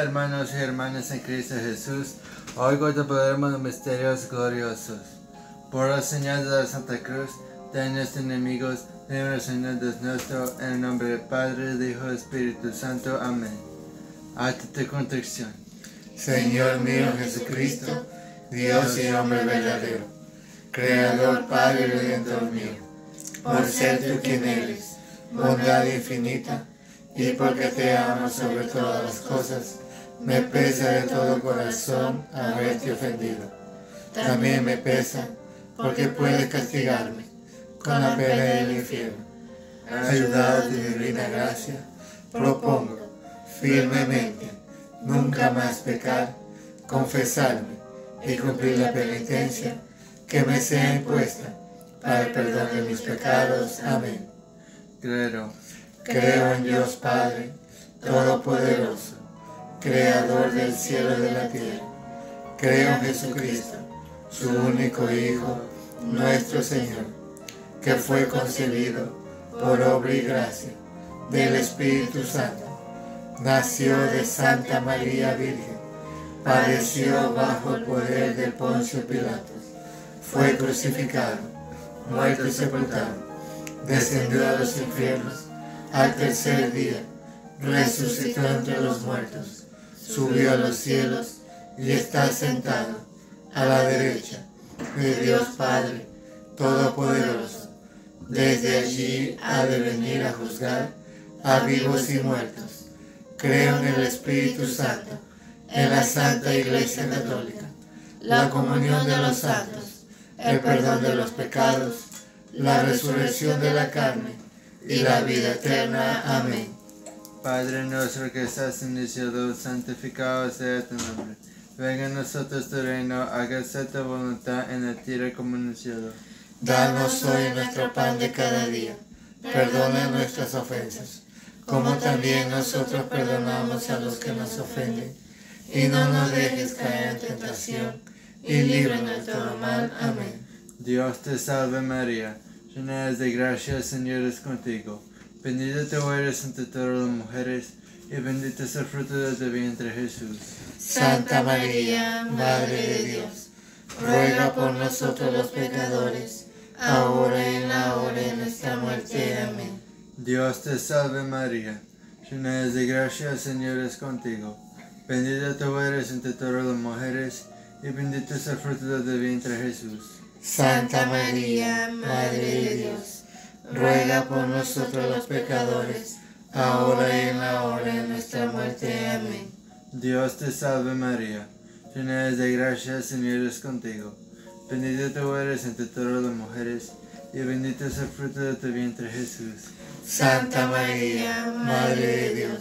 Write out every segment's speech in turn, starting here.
hermanos y hermanas en Cristo Jesús, hoy contemplaremos los misterios gloriosos. Por la señal de la Santa Cruz, de nuestros enemigos, líbranos Señor Dios nuestro, en el nombre del Padre, del Hijo y del Espíritu Santo. Amén. Acto de contrición. Señor mío Jesucristo, Dios y hombre verdadero, Creador, Padre y Redentor mío, por ser tú quien eres, bondad infinita, y porque te amo sobre todas las cosas, me pesa de todo corazón haberte ofendido. También me pesa porque puedes castigarme con la pena del infierno. Ayudado de divina gracia, propongo firmemente nunca más pecar, confesarme y cumplir la penitencia que me sea impuesta para el perdón de mis pecados. Amén. Creo en Dios Padre Todopoderoso, Creador del cielo y de la tierra. Creo en Jesucristo, su único Hijo, nuestro Señor, que fue concebido por obra y gracia del Espíritu Santo. Nació de Santa María Virgen, padeció bajo el poder de Poncio Pilatos, fue crucificado, muerto y sepultado, descendió a los infiernos, al tercer día resucitó entre los muertos, subió a los cielos y está sentado a la derecha de Dios Padre Todopoderoso. Desde allí ha de venir a juzgar a vivos y muertos. Creo en el Espíritu Santo, en la Santa Iglesia Católica, la comunión de los santos, el perdón de los pecados, la resurrección de la carne y la vida eterna. Amén. Padre nuestro que estás en el cielo, santificado sea tu nombre. Venga a nosotros tu reino, hágase tu voluntad en la tierra como en el cielo. Danos hoy nuestro pan de cada día. Perdona nuestras ofensas, como también nosotros perdonamos a los que nos ofenden. Y no nos dejes caer en tentación, y líbranos de todo mal. Amén. Dios te salve María, llena eres de gracia, el Señor es contigo. Bendita tú eres entre todas las mujeres, y bendito es el fruto de tu vientre Jesús. Santa María, Madre de Dios, ruega por nosotros los pecadores, ahora y en la hora de nuestra muerte. Amén. Dios te salve María, llena eres de gracia, el Señor es contigo. Bendita tú eres entre todas las mujeres, y bendito es el fruto de tu vientre Jesús. Santa María, Madre de Dios, ruega por nosotros los pecadores, ahora y en la hora de nuestra muerte. Amén. Dios te salve María, llena eres de gracia, el Señor es contigo. Bendita tú eres entre todas las mujeres, y bendito es el fruto de tu vientre Jesús. Santa María, Madre de Dios,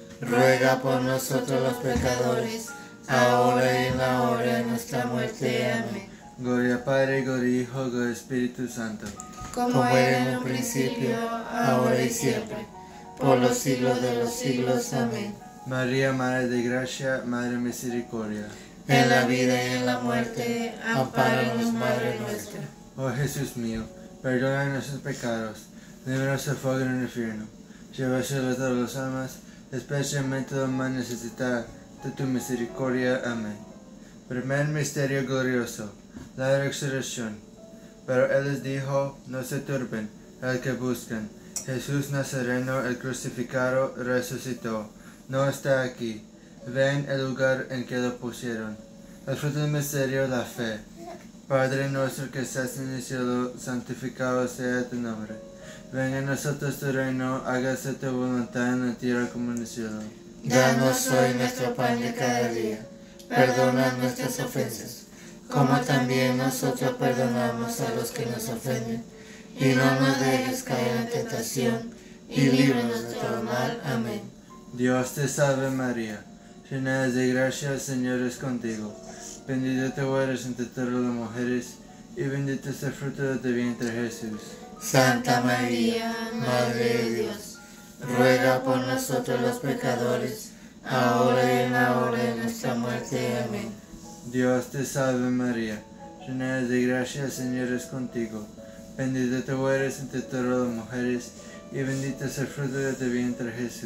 ruega por nosotros los pecadores, ahora y en la hora de nuestra muerte. Amén. Gloria al Padre, gloria al Hijo, gloria al Espíritu Santo. Como era en un principio, ahora y siempre, por los siglos de los siglos. Amén. María, Madre de Gracia, Madre de Misericordia. En la vida y en la muerte, ampáranos, Madre nuestra. Oh Jesús mío, perdona nuestros pecados, líbranos del fuego del infierno, lleva al cielo a todas las almas, especialmente las más necesitadas de tu misericordia. Amén. Primer misterio glorioso, la resurrección. Pero él les dijo, no se turben, el que buscan. Jesús Nazareno, el crucificado, resucitó. No está aquí. Ven el lugar en que lo pusieron. El fruto del misterio, la fe. Padre nuestro que estás en el cielo, santificado sea tu nombre. Venga a nosotros tu reino, hágase tu voluntad en la tierra como en el cielo. Danos hoy nuestro pan de cada día. Perdona nuestras ofensas, como también nosotros perdonamos a los que nos ofenden. Y no nos dejes caer en tentación, y líbranos de todo mal. Amén. Dios te salve María, llena eres de gracia, el Señor es contigo. Bendita tú eres entre todas las mujeres, y bendito es el fruto de tu vientre Jesús. Santa María, Madre de Dios, ruega por nosotros los pecadores, ahora y en la hora de nuestra muerte. Amén. Dios te salve María, llena eres de gracia, el Señor es contigo. Bendita tú eres entre todas las mujeres, y bendito es el fruto de tu vientre Jesús.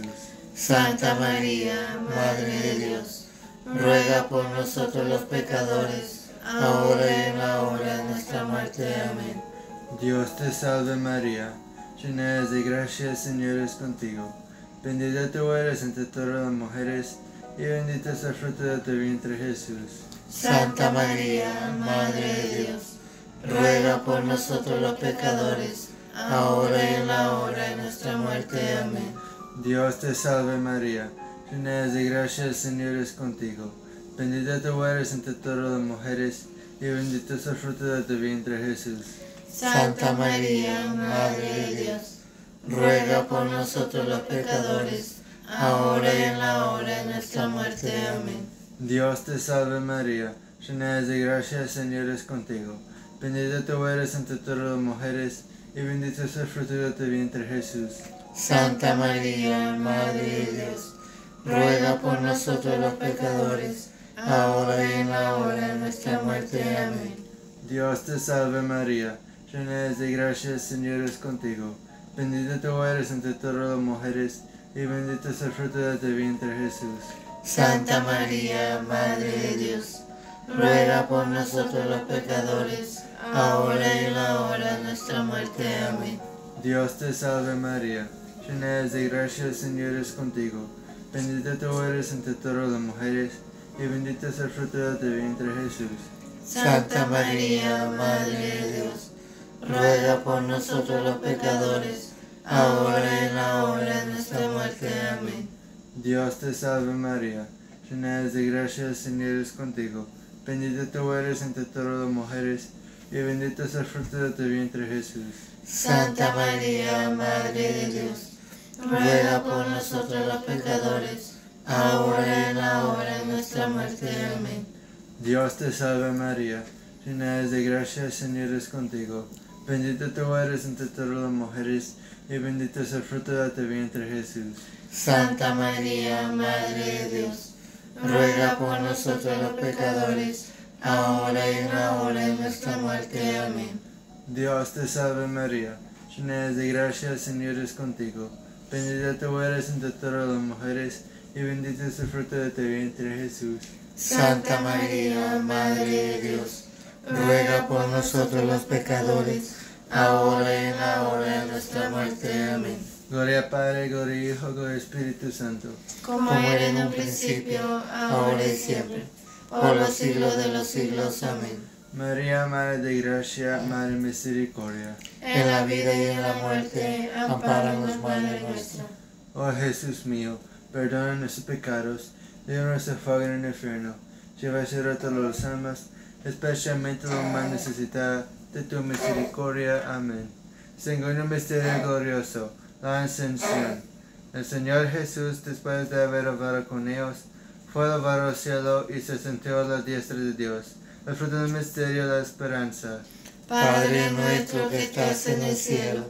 Santa María, Madre de Dios, ruega por nosotros los pecadores, ahora y en la hora de nuestra muerte. Amén. Dios te salve María, llena eres de gracia, el Señor es contigo. Bendita tú eres entre todas las mujeres, y bendito es el fruto de tu vientre Jesús. Santa María, Madre de Dios, ruega por nosotros los pecadores, ahora y en la hora de nuestra muerte. Amén. Dios te salve María, llena eres de gracia, el Señor es contigo. Bendita tú eres entre todas las mujeres, y bendito es el fruto de tu vientre Jesús. Santa María, Madre de Dios, ruega por nosotros los pecadores, ahora y en la hora de nuestra muerte. Amén. Dios te salve María, llena eres de gracia, el Señor es contigo. Bendita tú eres entre todas las mujeres, y bendito es el fruto de tu vientre Jesús. Santa María, Madre de Dios, ruega por nosotros los pecadores, ahora y en la hora de nuestra muerte. Amén. Dios te salve María, llena eres de gracia, el Señor es contigo. Bendita tú eres entre todas las mujeres, y bendito es el fruto de tu vientre Jesús. Santa María, Madre de Dios, ruega por nosotros los pecadores, ahora y en la hora de nuestra muerte. Amén. Dios te salve María, llena eres de gracia, el Señor es contigo. Bendita tú eres entre todas las mujeres, y bendito es el fruto de tu vientre Jesús. Santa María, Madre de Dios, ruega por nosotros los pecadores, ahora y en la hora de nuestra muerte. Amén. Dios te salve María, llena eres de gracia, el Señor es contigo. Bendita tú eres entre todas las mujeres, y bendito es el fruto de tu vientre Jesús. Santa María, Madre de Dios, ruega por nosotros los pecadores, ahora y en la hora de nuestra muerte. Amén. Dios te salve María, llena eres de gracia, el Señor es contigo. Bendita tú eres entre todas las mujeres, y bendito es el fruto de tu vientre Jesús. Santa María, Madre de Dios, ruega por nosotros los pecadores, ahora y en la hora de nuestra muerte. Amén. Dios te salve María, llena eres de gracia, el Señor es contigo. Bendita tú eres entre todas las mujeres, y bendito es el fruto de tu vientre Jesús. Santa María, Madre de Dios, ruega por nosotros los pecadores, ahora y en la hora de nuestra muerte. Amén. Gloria al Padre, gloria al Hijo, gloria al Espíritu Santo. Como era en un principio, ahora y siempre, por los siglos de los siglos. Amén. María, Madre de Gracia, Madre de Misericordia. En la vida y en la muerte, ampáranos, Madre nuestra. Oh Jesús mío, perdona nuestros pecados, líbranos del fuego en el infierno, lleva al cielo a todas las almas, especialmente las más necesitadas de tu misericordia. Amén. Segundo misterio glorioso, la ascensión. El Señor Jesús, después de haber hablado con ellos, fue elevado al cielo y se sentó a la diestra de Dios. El fruto del misterio, la esperanza. Padre nuestro que estás en el cielo,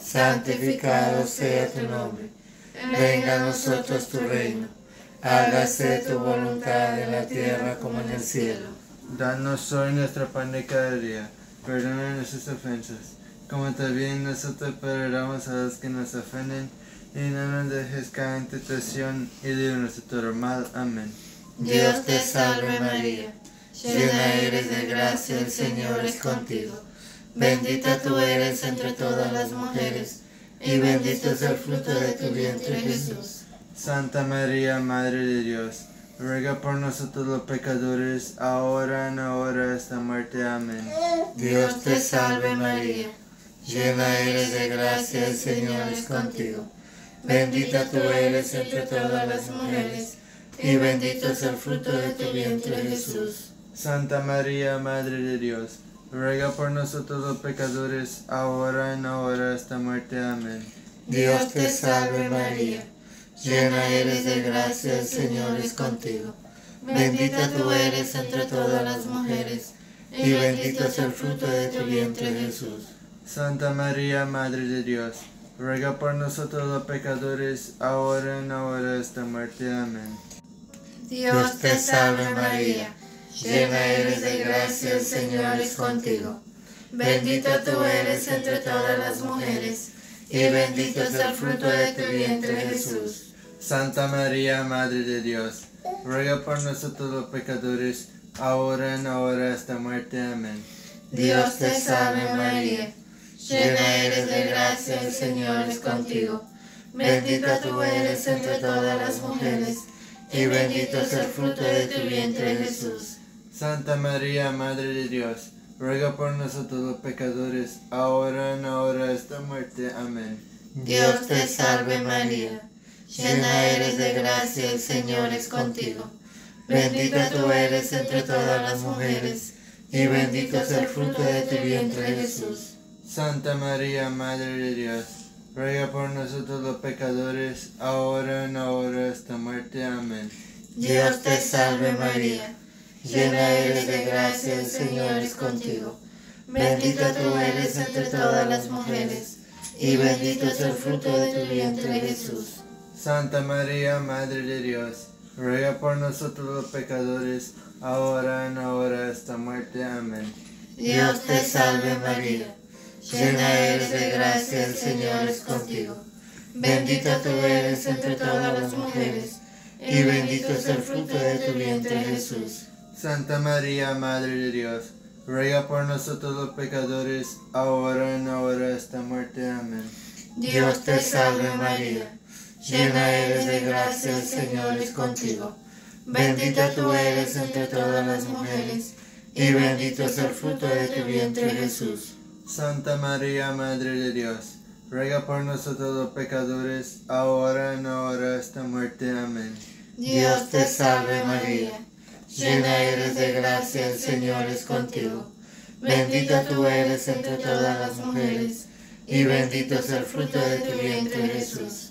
santificado sea tu nombre. Venga a nosotros tu reino. Hágase tu voluntad en la tierra como en el cielo. Danos hoy nuestro pan de cada día. Perdona nuestras ofensas, como también nosotros perdonamos a los que nos ofenden. Y no nos dejes caer en tentación, y líbranos de todo mal. Amén. Dios te salve María, llena eres de gracia, el Señor es contigo. Bendita tú eres entre todas las mujeres, y bendito es el fruto de tu vientre Jesús. Santa María, Madre de Dios, ruega por nosotros los pecadores, ahora y en la hora de nuestra muerte. Amén. Dios te salve María, llena eres de gracia, el Señor es contigo. Bendita tú eres entre todas las mujeres, y bendito es el fruto de tu vientre Jesús. Santa María, Madre de Dios, ruega por nosotros los pecadores, ahora y en la hora de nuestra muerte. Amén. Dios te salve María, llena eres de gracia, el Señor es contigo. Bendita tú eres entre todas las mujeres, y bendito es el fruto de tu vientre Jesús. Santa María, Madre de Dios, ruega por nosotros los pecadores, ahora y en la hora de nuestra muerte. Amén. Dios te salve María, llena eres de gracia, el Señor es contigo. Bendita tú eres entre todas las mujeres, y bendito es el fruto de tu vientre Jesús. Santa María, Madre de Dios, ruega por nosotros los pecadores, ahora y en la hora de nuestra muerte. Amén. Dios te salve María, llena eres de gracia, el Señor es contigo. Bendita tú eres entre todas las mujeres, y bendito es el fruto de tu vientre Jesús. Santa María, Madre de Dios, ruega por nosotros los pecadores, ahora y en la hora de nuestra muerte. Amén. Dios te salve María, llena eres de gracia, el Señor es contigo. Bendita tú eres entre todas las mujeres, y bendito es el fruto de tu vientre Jesús. Santa María, Madre de Dios, ruega por nosotros los pecadores, ahora y en la hora de nuestra muerte. Amén. Dios te salve María, llena eres de gracia, el Señor es contigo. Bendita tú eres entre todas las mujeres, y bendito es el fruto de tu vientre Jesús. Santa María, Madre de Dios, ruega por nosotros los pecadores, ahora y en la hora de nuestra muerte. Amén. Dios te salve María, llena eres de gracia, el Señor es contigo. Bendita tú eres entre todas las mujeres, y bendito es el fruto de tu vientre Jesús. Santa María, Madre de Dios, ruega por nosotros los pecadores, ahora y en la hora de nuestra muerte. Amén. Dios te salve María, llena eres de gracia, el Señor es contigo. Bendita tú eres entre todas las mujeres, y bendito es el fruto de tu vientre Jesús. Santa María, Madre de Dios, ruega por nosotros los pecadores, ahora y en la hora de nuestra muerte. Amén. Dios te salve María, llena eres de gracia, el Señor es contigo. Bendita tú eres entre todas las mujeres, y bendito es el fruto de tu vientre Jesús.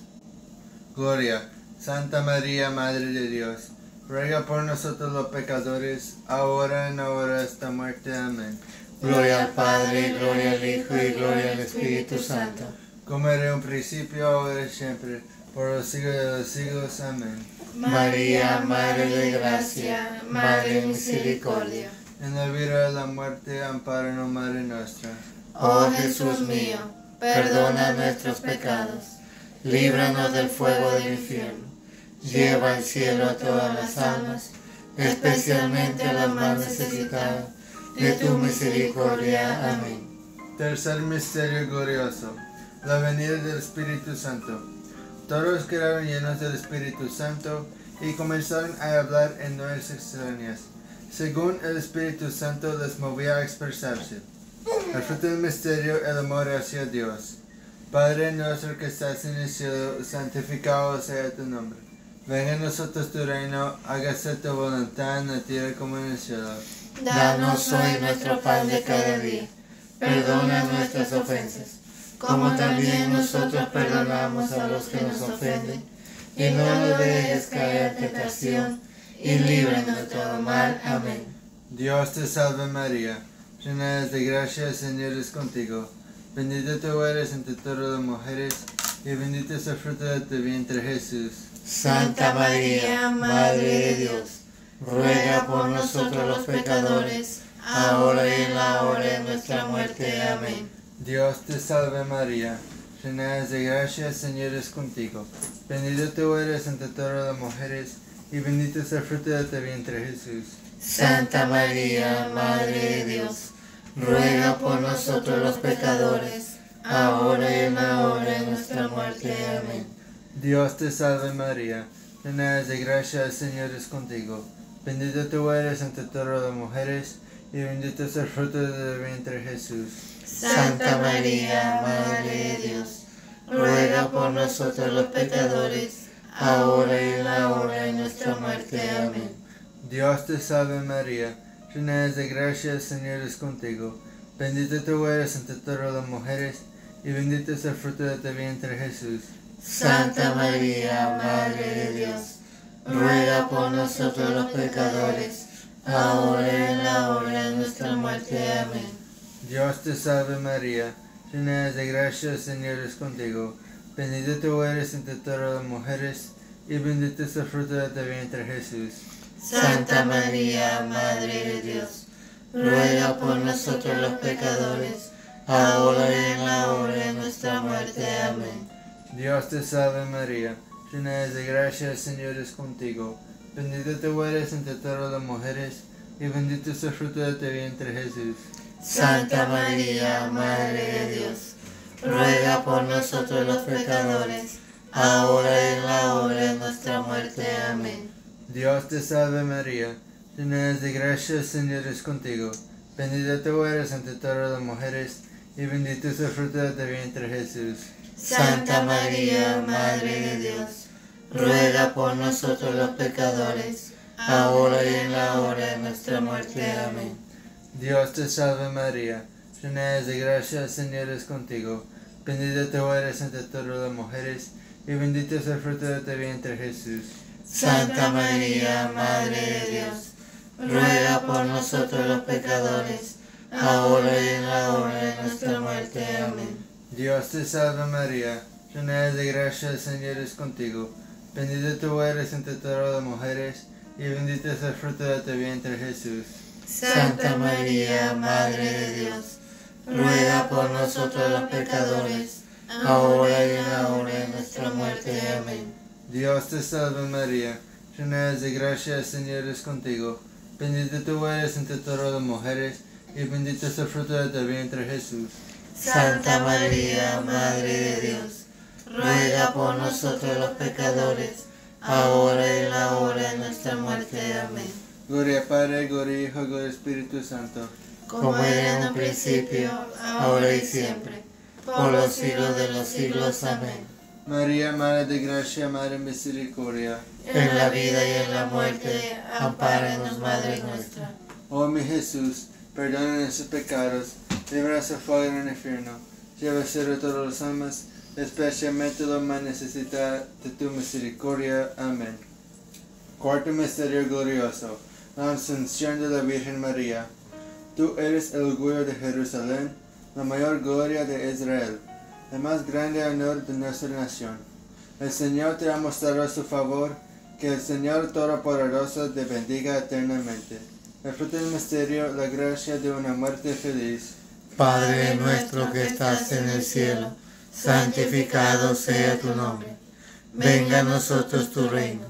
Gloria. Santa María, Madre de Dios, ruega por nosotros los pecadores, ahora y en la hora de nuestra muerte. Amén. Gloria al Padre, gloria al Hijo y gloria al Espíritu Santo. Como era en un principio, ahora y siempre, por los siglos de los siglos. Amén. María, Madre de gracia, Madre de misericordia. En la vida de la muerte, ampáranos, Madre nuestra. Oh Jesús mío, perdona nuestros pecados, líbranos del fuego del infierno, lleva al cielo a todas las almas, especialmente a las más necesitadas de tu misericordia. Amén. Tercer misterio glorioso, la venida del Espíritu Santo. Todos quedaron llenos del Espíritu Santo y comenzaron a hablar en nuevas extrañas, según el Espíritu Santo les movía a expresarse. El fruto del misterio, el amor hacia Dios. Padre nuestro que estás en el cielo, santificado sea tu nombre. Venga a nosotros tu reino, hágase tu voluntad en la tierra como en el cielo. Danos hoy nuestro pan de cada día. Perdona nuestras ofensas, como también nosotros perdonamos a los que nos ofenden. Y no nos dejes caer en tentación, y líbranos de todo mal. Amén. Dios te salve María, llena eres de gracia, el Señor es contigo. Bendita tú eres entre todas las mujeres, y bendito es el fruto de tu vientre Jesús. Santa María, Madre de Dios, ruega por nosotros los pecadores, ahora y en la hora de nuestra muerte. Amén. Dios te salve María, llena eres de gracia, el Señor es contigo. Bendita tú eres entre todas las mujeres, y bendito es el fruto de tu vientre Jesús. Santa María, Madre de Dios, ruega por nosotros los pecadores, ahora y en la hora de nuestra muerte. Amén. Dios te salve María, llena eres de gracia, el Señor es contigo. Bendita tú eres entre todas las mujeres, y bendito es el fruto de tu vientre Jesús. Santa María, Madre de Dios, ruega por nosotros los pecadores, ahora y en la hora de nuestra muerte. Amén. Dios te salve María, llena eres de gracia, el Señor es contigo. Bendita tú eres entre todas las mujeres, y bendito es el fruto de tu vientre Jesús. Santa María, Madre de Dios, ruega por nosotros los pecadores, ahora y en la hora de nuestra muerte. Amén. Dios te salve María, llena eres de gracia, el Señor es contigo. Bendita tú eres entre todas las mujeres, y bendito es el fruto de tu vientre Jesús. Santa María, Madre de Dios, ruega por nosotros los pecadores, ahora y en la hora de nuestra muerte. Amén. Dios te salve María, llena eres de gracia, el Señor es contigo. Bendita tú eres entre todas las mujeres, y bendito es el fruto de tu vientre, Jesús. Santa María, Madre de Dios, ruega por nosotros los pecadores, ahora y en la hora de nuestra muerte. Amén. Dios te salve María, llena eres de gracia, el Señor es contigo. Bendita tú eres entre todas las mujeres, y bendito es el fruto de tu vientre, Jesús. Santa María, Madre de Dios, ruega por nosotros los pecadores, ahora y en la hora de nuestra muerte. Amén. Dios te salve María, llena eres de gracia, el Señor es contigo. Bendita tú eres entre todas las mujeres, y bendito es el fruto de tu vientre, Jesús. Santa María, Madre de Dios, ruega por nosotros los pecadores, ahora y en la hora de nuestra muerte. Amén. Dios te salve María, llena eres de gracia, el Señor es contigo. Bendita tú eres entre todas las mujeres, y bendito es el fruto de tu vientre, Jesús. Santa María, Madre de Dios, ruega por nosotros los pecadores, ahora y en la hora de nuestra muerte. Amén. Dios te salve María, llena eres de gracia, el Señor es contigo. Bendita tú eres entre todas las mujeres, y bendito es el fruto de tu vientre, Jesús. Santa María, Madre de Dios, ruega por nosotros los pecadores, ahora y en la hora de nuestra muerte. Amén. Gloria al Padre, gloria al Hijo, gloria al Espíritu Santo. Como era en un principio, ahora y siempre, por los siglos de los siglos. Amén. María, Madre de gracia, Madre de misericordia. En la vida y en la muerte, ampáranos, Madre nuestra. Oh mi Jesús, perdona nuestros pecados, líbranos del fuego en el infierno, lleva al cielo todas las almas, especialmente los más necesitados de tu misericordia. Amén. Cuarto misterio glorioso, la Asunción de la Virgen María. Tú eres el orgullo de Jerusalén, la mayor gloria de Israel, el más grande honor de nuestra nación. El Señor te ha mostrado su favor, que el Señor Todopoderoso te bendiga eternamente. El fruto del misterio, la gracia de una muerte feliz. Padre nuestro que estás en el cielo, santificado sea tu nombre. Venga a nosotros tu reino.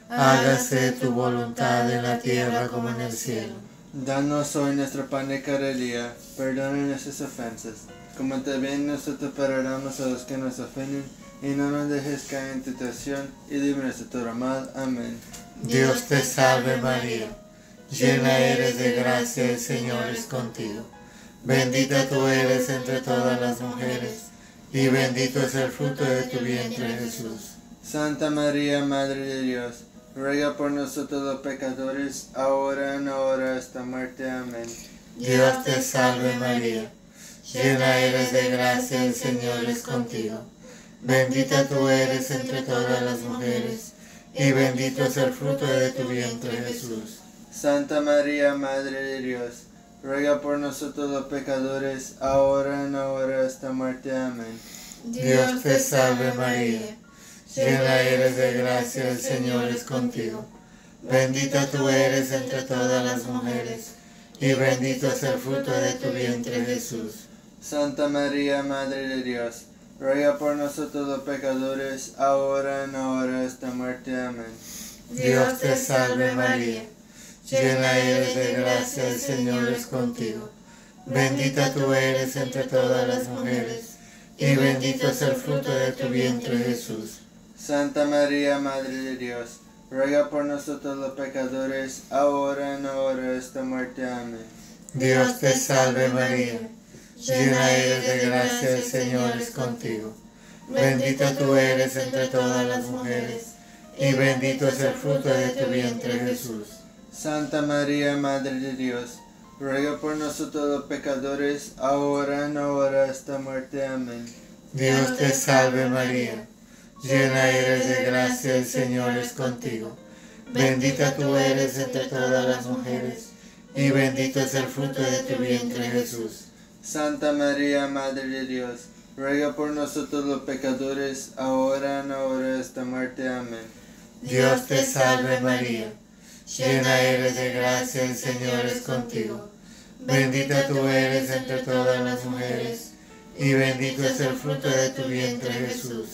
Hágase tu voluntad en la tierra como en el cielo. Danos hoy nuestro pan de cada día, perdona nuestras ofensas, como también nosotros perdonamos a los que nos ofenden, y no nos dejes caer en tentación, y líbranos de todo mal. Amén. Dios te salve María, llena eres de gracia, el Señor es contigo. Bendita tú eres entre todas las mujeres, y bendito es el fruto de tu vientre, Jesús. Santa María, Madre de Dios, ruega por nosotros los pecadores, ahora y en la hora de nuestra muerte. Amén. Dios te salve María, llena eres de gracia, el Señor es contigo. Bendita tú eres entre todas las mujeres, y bendito es el fruto de tu vientre, Jesús. Santa María, Madre de Dios, ruega por nosotros los pecadores, ahora y en la hora de nuestra muerte. Amén. Dios te salve María, llena eres de gracia, el Señor es contigo. Bendita tú eres entre todas las mujeres, y bendito es el fruto de tu vientre, Jesús. Santa María, Madre de Dios, ruega por nosotros los pecadores, ahora y en la hora de nuestra muerte. Amén. Dios te salve María, llena eres de gracia, el Señor es contigo. Bendita tú eres entre todas las mujeres, y bendito es el fruto de tu vientre, Jesús. Santa María, Madre de Dios, ruega por nosotros los pecadores, ahora y en la hora de nuestra muerte. Amén. Dios te salve María, llena eres de gracia, el Señor es contigo. Bendita tú eres entre todas las mujeres, y bendito es el fruto de tu vientre, Jesús. Santa María, Madre de Dios, ruega por nosotros los pecadores, ahora y en la hora de nuestra muerte. Amén. Dios te salve María, llena eres de gracia, el Señor es contigo. Bendita tú eres entre todas las mujeres, y bendito es el fruto de tu vientre, Jesús. Santa María, Madre de Dios, ruega por nosotros los pecadores, ahora y en la hora de nuestra muerte. Amén. Dios te salve María, llena eres de gracia, el Señor es contigo. Bendita tú eres entre todas las mujeres, y bendito es el fruto de tu vientre, Jesús.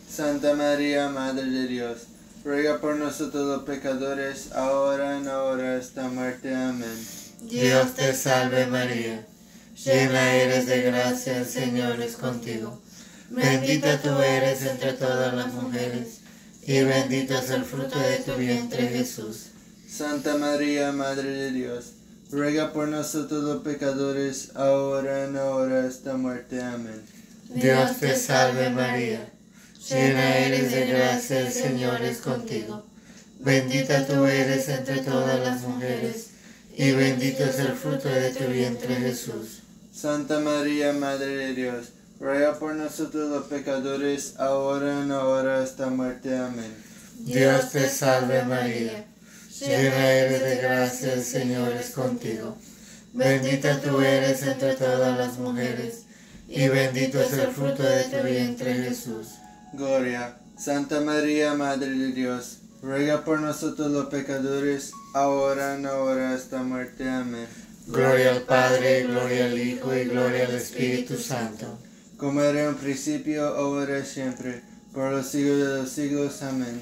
Santa María, Madre de Dios, ruega por nosotros los pecadores, ahora y en la hora de nuestra muerte. Amén. Dios te salve María, llena eres de gracia, el Señor es contigo. Bendita tú eres entre todas las mujeres, y bendito es el fruto de tu vientre Jesús. Santa María, Madre de Dios, ruega por nosotros los pecadores, ahora y en la hora de nuestra muerte. Amén. Dios te salve María, llena eres de gracia, el Señor es contigo. Bendita tú eres entre todas las mujeres, y bendito es el fruto de tu vientre Jesús. Santa María, Madre de Dios, ruega por nosotros los pecadores, ahora y en la hora de nuestra muerte. Amén. Dios te salve María, llena eres de gracia, el Señor es contigo. Bendita tú eres entre todas las mujeres, y bendito es el fruto de tu vientre Jesús. Gloria. Santa María, Madre de Dios, ruega por nosotros los pecadores, ahora y en la hora de nuestra muerte. Amén. Gloria al Padre, gloria al Hijo y gloria al Espíritu Santo. Como era en un principio, ahora y siempre, por los siglos de los siglos. Amén.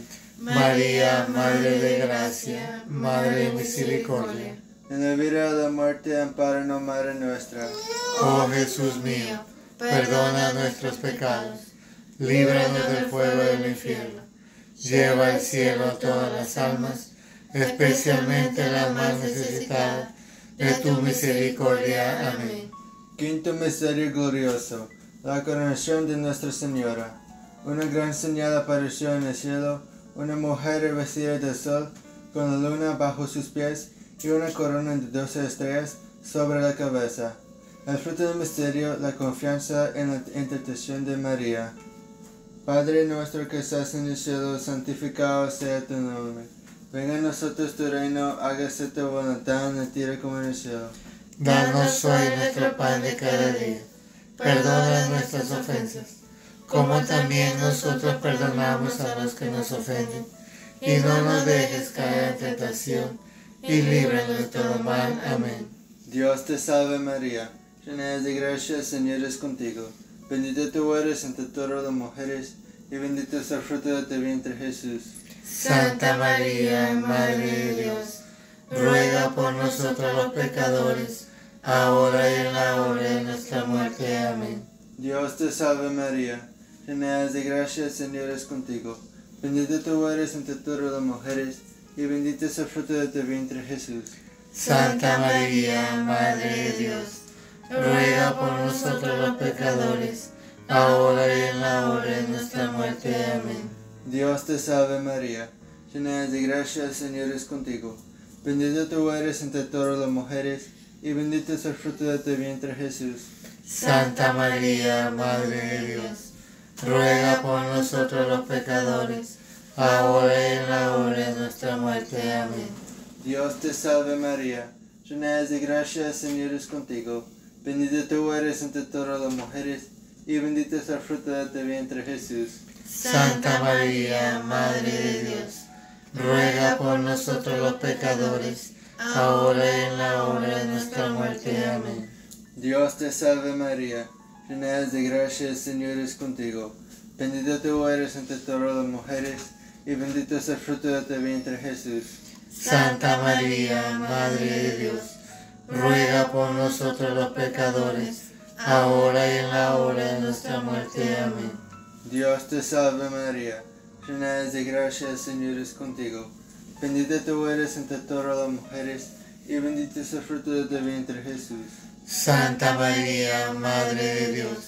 María, Madre de gracia, Madre de misericordia. En la vida de la muerte, ampáranos, Madre nuestra. Oh Jesús mío, perdona nuestros pecados, líbranos del fuego del infierno, lleva al cielo a todas las almas, especialmente las más necesitadas de tu misericordia. Amén. Quinto misterio glorioso, la coronación de Nuestra Señora. Una gran señal apareció en el cielo, una mujer vestida de sol, con la luna bajo sus pies y una corona de 12 estrellas sobre la cabeza. El fruto del misterio, la confianza en la intercesión de María. Padre nuestro que estás en el cielo, santificado sea tu nombre. Venga a nosotros tu reino, hágase tu voluntad en la tierra como en el cielo. Danos hoy nuestro pan de cada día. Perdona nuestras ofensas, como también nosotros perdonamos a los que nos ofenden. Y no nos dejes caer en tentación, y líbranos de todo mal. Amén. Dios te salve María, llena eres de gracia, el Señor es contigo. Bendita tú eres entre todas las mujeres, y bendito es el fruto de tu vientre Jesús. Santa María, Madre de Dios, ruega por nosotros los pecadores, ahora y en la hora de nuestra muerte. Amén. Dios te salve María, llena eres de gracia, el Señor es contigo. Bendita tú eres entre todas las mujeres, y bendito es el fruto de tu vientre Jesús. Santa María, Madre de Dios, ruega por nosotros los pecadores, ahora y en la hora de nuestra muerte. Amén. Dios te salve María, llena eres de gracia, el Señor es contigo. Bendita tú eres entre todas las mujeres, y bendito es el fruto de tu vientre Jesús. Santa María, Madre de Dios, ruega por nosotros los pecadores, ahora y en la hora de nuestra muerte. Amén. Dios te salve María, llena eres de gracia, el Señor es contigo. Bendita tú eres entre todas las mujeres, y bendito es el fruto de tu vientre Jesús. Santa María, Madre de Dios, ruega por nosotros los pecadores, ahora y en la hora de nuestra muerte. Amén. Dios te salve María, llena eres de gracia, el Señor es contigo. Bendita tú eres entre todas las mujeres, y bendito es el fruto de tu vientre Jesús. Santa María, Madre de Dios, ruega por nosotros los pecadores, ahora y en la hora de nuestra muerte. Amén. Dios te salve María, llena eres de gracia, el Señor es contigo. Bendita tú eres entre todas las mujeres, y bendito es el fruto de tu vientre Jesús. Santa María, Madre de Dios,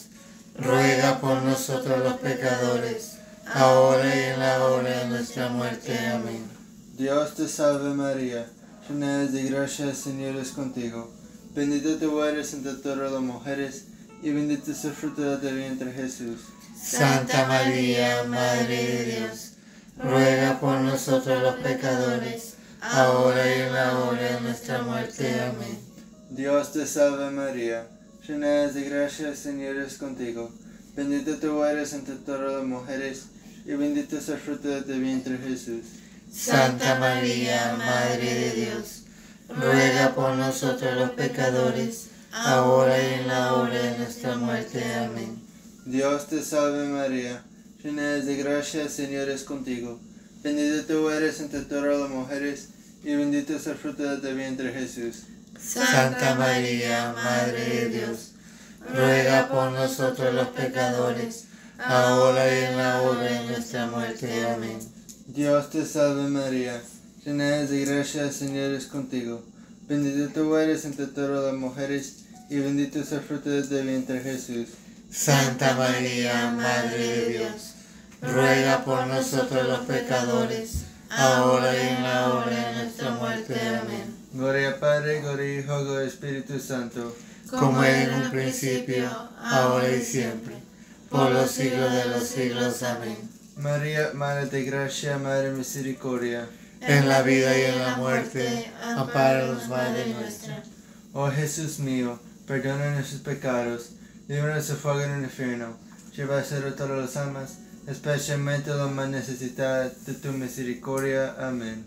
ruega por nosotros los pecadores, ahora y en la hora de nuestra muerte. Amén. Dios te salve María, llena eres de gracia, el Señor es contigo. Bendita tú eres entre todas las mujeres, y bendito es el fruto de tu vientre Jesús. Santa María, Madre de Dios, ruega por nosotros los pecadores, ahora y en la hora de nuestra muerte. Amén. Dios te salve María, llena eres de gracia, el Señor es contigo. Bendita tú eres entre todas las mujeres, y bendito es el fruto de tu vientre Jesús. Santa María, Madre de Dios, ruega por nosotros los pecadores, ahora y en la hora de nuestra muerte. Amén. Dios te salve María, llena eres de gracia, el Señor es contigo. Bendita tú eres entre todas las mujeres, y bendito es el fruto de tu vientre, Jesús. Santa María, Madre de Dios, ruega por nosotros los pecadores, ahora y en la hora de nuestra muerte. Amén. Dios te salve María, llena eres de gracia, el Señor es contigo. Bendita tú eres entre todas las mujeres, y bendito es el fruto de tu vientre, Jesús. Santa María, Madre de Dios, ruega por nosotros los pecadores, ahora y en la hora de nuestra muerte. Amén. Gloria al Padre, gloria al Hijo, gloria al Espíritu Santo. Como era en un principio, ahora y siempre, por los siglos de los siglos. Amén. María, Madre de gracia, Madre de misericordia. En la vida y en la muerte, ampáranos, Madre nuestra. Oh Jesús mío, perdona nuestros pecados, líbranos del fuego en el infierno, lleva al cielo todas las almas, especialmente las más necesitadas de tu misericordia. Amén.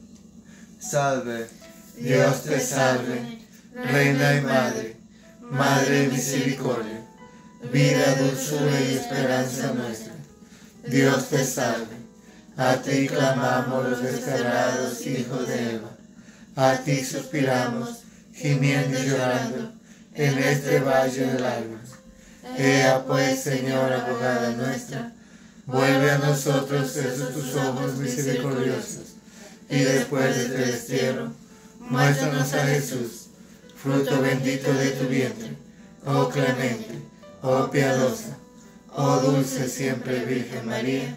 Salve. Dios te salve, Reina y Madre, Madre de misericordia, vida, dulzura y esperanza nuestra. Dios te salve, a ti clamamos los desterrados hijos de Eva, a ti suspiramos, gimiendo y llorando, en este valle de lágrimas. Ea pues, Señora abogada nuestra, vuelve a nosotros esos tus ojos misericordiosos, y después de este destierro, muéstranos a Jesús, fruto bendito de tu vientre, oh clemente, oh piadosa, oh dulce siempre Virgen María.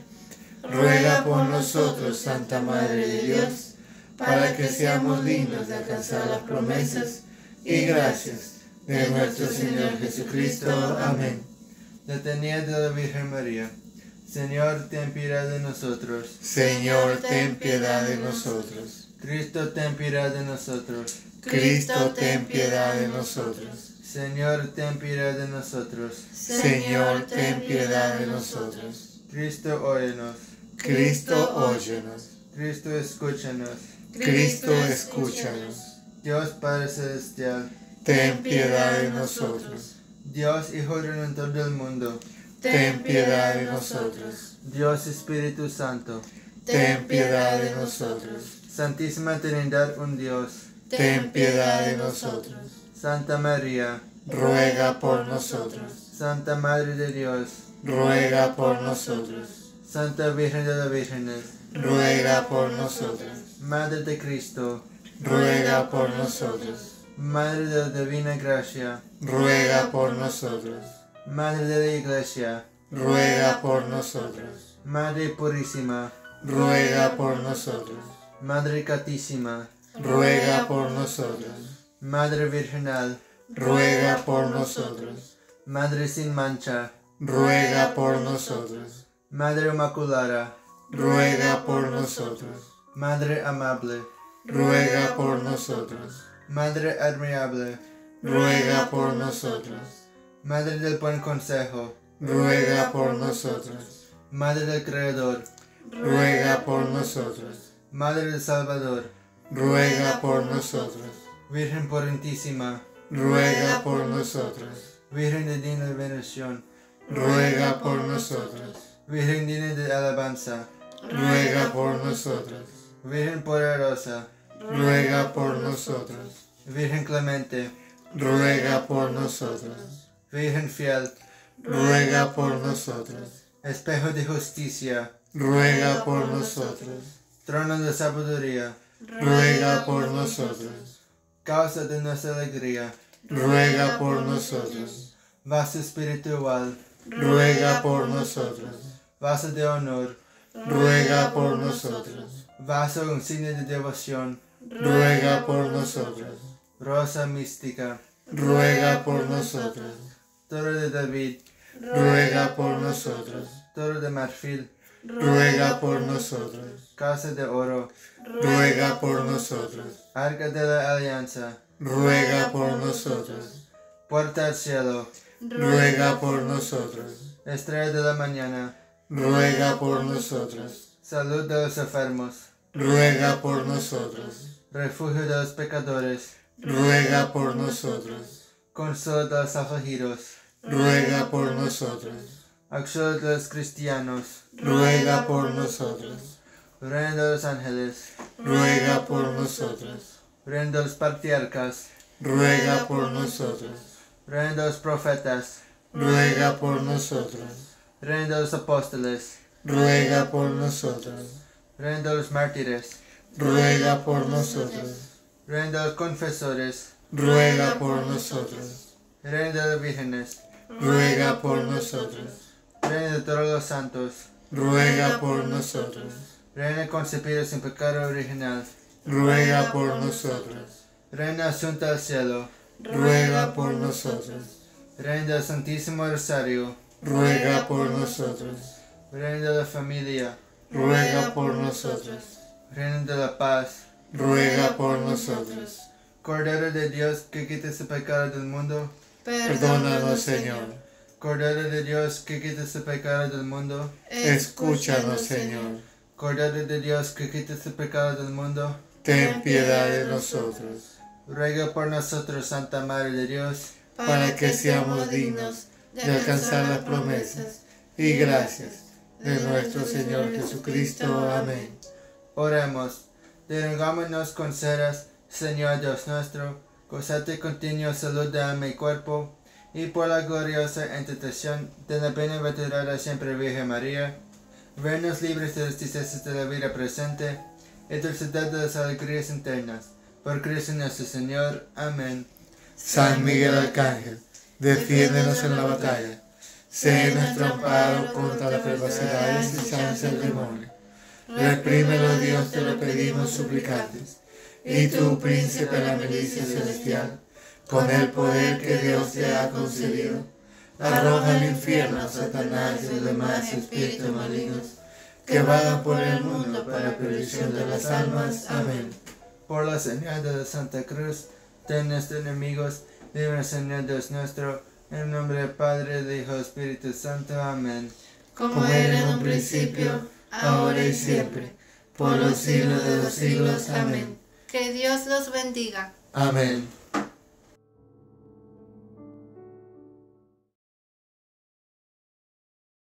Ruega por nosotros, Santa Madre de Dios, para que seamos dignos de alcanzar las promesas y gracias de nuestro Señor Jesucristo. Amén. Letanía de la Virgen María. Señor, ten piedad de nosotros. Señor, ten piedad de nosotros. Cristo, ten piedad de nosotros. Cristo, ten piedad de nosotros. Señor, ten piedad de nosotros. Señor, ten piedad de nosotros. Cristo, óyenos. Cristo, óyenos. Cristo, escúchanos. Cristo, escúchanos. Dios Padre Celestial. Ten piedad de nosotros. Dios Hijo Redentor del mundo. Ten piedad de nosotros. Dios Espíritu Santo. Ten piedad de nosotros. Santísima Trinidad, un Dios. Ten piedad de nosotros. Santa María. Ruega por nosotros. Santa Madre de Dios. Ruega por nosotros. Santa Virgen de las Vírgenes. Ruega por nosotros. Madre de Cristo. Ruega por nosotros. Madre de la Divina Gracia. Ruega por nosotros. Madre de la Iglesia. Ruega por nosotros. Madre Purísima. Ruega por nosotros. Madre Catísima. Ruega por nosotros. Madre Virginal. Ruega por nosotros. Madre sin mancha. Ruega por nosotros. Madre Inmaculada. Ruega por nosotros. Madre amable. Ruega por nosotros. Madre admirable. Ruega por nosotros. Madre del buen consejo. Ruega por nosotros. Madre del Creador. Ruega por nosotros. Madre del Salvador. Ruega por nosotros. Virgen purentísima. Ruega por nosotros. Virgen de digna veneración. Ruega por nosotros. Virgen digna de alabanza. Ruega por nosotros. Virgen poderosa. Ruega por nosotros. Virgen clemente. Ruega por nosotros. Virgen fiel. Ruega por nosotros. Espejo de justicia. Ruega por nosotros. Trono de sabiduría. Ruega por nosotros. Causa de nuestra alegría. Ruega por nosotros. Vaso espiritual. Ruega por nosotros. Vaso de honor. Ruega por nosotros. Vaso un signo de devoción. Ruega por nosotros. Rosa mística. Ruega por nosotros. Torre de David. Ruega por nosotros. Torre de marfil. Ruega por nosotros. Casa de oro. Ruega por nosotros. Arca de la alianza. Ruega por nosotros. Puerta al cielo. Ruega por nosotros. Estrella de la mañana. Ruega por nosotros. Salud de los enfermos. Ruega por nosotros. Refugio de los pecadores. Ruega por nosotros. Consuelo de los afligidos. Ruega por nosotros. Auxilio de los cristianos. ruega por nosotros. Reina de los ángeles, Ruega por nosotros. Reina de los patriarcas, Ruega por nosotros. Reina de los profetas, Ruega por nosotros. Reina de los apóstoles, Ruega por nosotros. Reina de los mártires, Ruega por nosotros. Reina de los confesores, Ruega por nosotros. Reina de las vírgenes, Ruega por nosotros. Reina de todos los santos, Ruega por nosotros. Reina concebida sin pecado original, Ruega por nosotros. Reina asunta al cielo, Ruega por nosotros. Reina del Santísimo Rosario, Ruega por nosotros. Reina de la familia, Ruega por nosotros. Reina de la paz, Ruega por nosotros. Cordero de Dios que quites el pecado del mundo, Perdónanos, Señor. Cordero de Dios que quites el pecado del mundo, Escúchanos, Señor. Cordero de Dios que quites el pecado del mundo, Ten piedad de nosotros, ruega por nosotros, Santa Madre de Dios, para que seamos dignos de alcanzar las promesas y gracias de nuestro Señor Jesucristo. Amén. Oremos. Derrogámonos con ceras, Señor Dios nuestro, gozate continua salud de alma y cuerpo, y por la gloriosa intercesión de la bienaventurada siempre Virgen María, vernos libres de las tristezas de la vida presente y dulcidad de las alegrías eternas. Por Cristo nuestro Señor. Amén. San Miguel Arcángel, defiéndenos en la batalla. Sé nuestro amparo contra las perversidades y chanzas del demonio. Reprímelo, Dios, te lo pedimos suplicantes. Y tú, príncipe de la milicia celestial, con el poder que Dios te ha concedido, arroja al infierno a Satanás y los demás espíritus malignos que vagan por el mundo para la perdición de las almas. Amén. Por la señal de la Santa Cruz, de nuestros enemigos, libre Señor Dios nuestro, en el nombre del Padre, del Hijo y del Espíritu Santo. Amén. Como era en un principio, ahora y siempre, por los siglos de los siglos. Amén. Que Dios los bendiga. Amén.